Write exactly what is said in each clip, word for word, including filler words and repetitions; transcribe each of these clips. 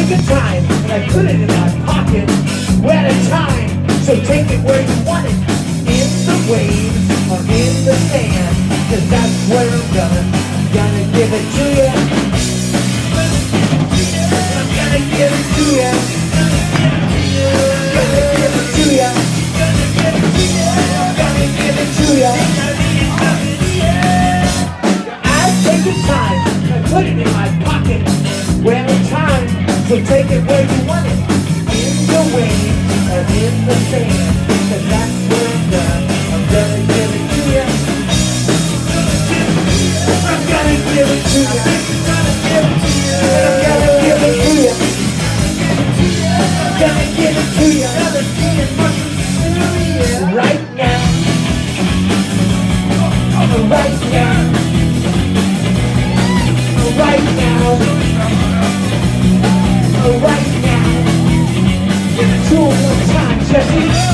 take a time and I put it in my pocket. We're at a time, so take it where you want it. In the waves or in the sand, cause that's where I'm gonna, I'm gonna give it to ya. I'm gonna give it to ya. I'm gonna give it to ya. I'm gonna give it to ya. I take a time and I put it in my pocket. We're at a time, so take it where you want it. In the waves or in the sand, cause that's where I'm gonna, I'm gonna give it to ya. I'm gonna give it to ya. I'm gonna give it to ya. I'm gonna give it to ya. Right now. Right now. Right now. Right now. Give it to him one time, Jesse.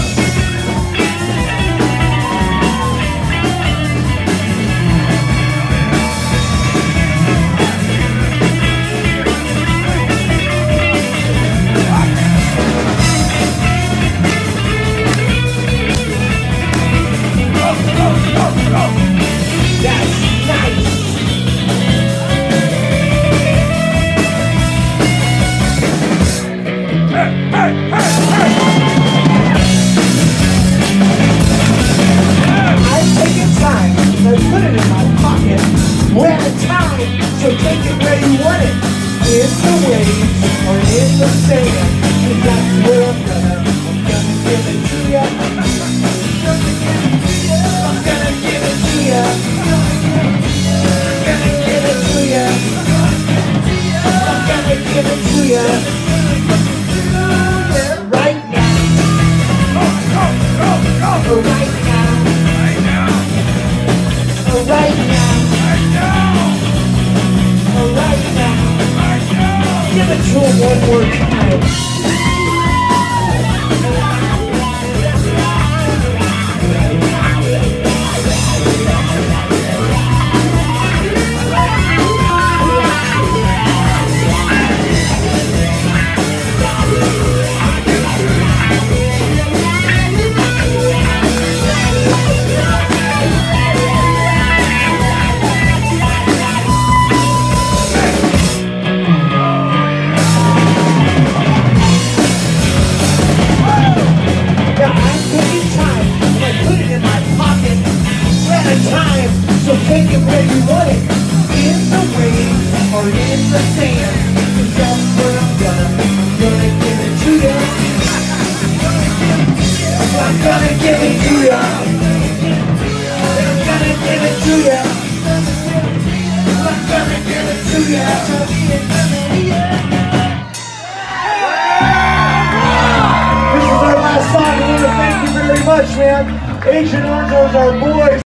We're at a time, so take it where you want it. In the waves or in the sand, cause that's where I'm gonna, I'm gonna give it to ya. I'm gonna give it to ya. I'm gonna give it to ya. I'm gonna give it to ya. Right now. Right now. Right now. Right now. Give it to him one more time. So take it where you want it. In the waves or in the sand, cause that's where I'm gonna, I'm gonna give it to ya. I'm gonna give it to ya. I'm gonna give it to ya. I'm gonna give it to ya. This is our last song. I want to thank you very much, man. Agent Orzo's our boy.